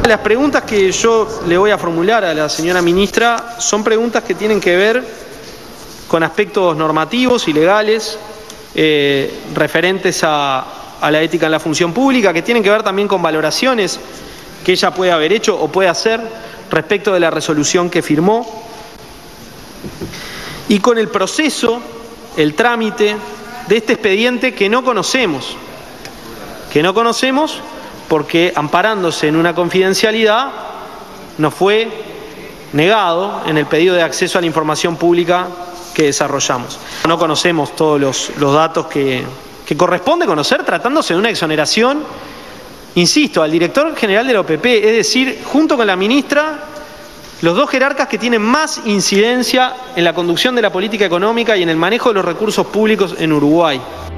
Las preguntas que yo le voy a formular a la señora ministra son preguntas que tienen que ver con aspectos normativos y legales referentes a la ética en la función pública, que tienen que ver también con valoraciones que ella puede haber hecho o puede hacer respecto de la resolución que firmó y con el proceso, el trámite de este expediente que no conocemos porque, amparándose en una confidencialidad, nos fue negado en el pedido de acceso a la información pública que desarrollamos. No conocemos todos los datos que corresponde conocer tratándose de una exoneración, insisto, al director general de la OPP, es decir, junto con la ministra, los dos jerarcas que tienen más incidencia en la conducción de la política económica y en el manejo de los recursos públicos en Uruguay.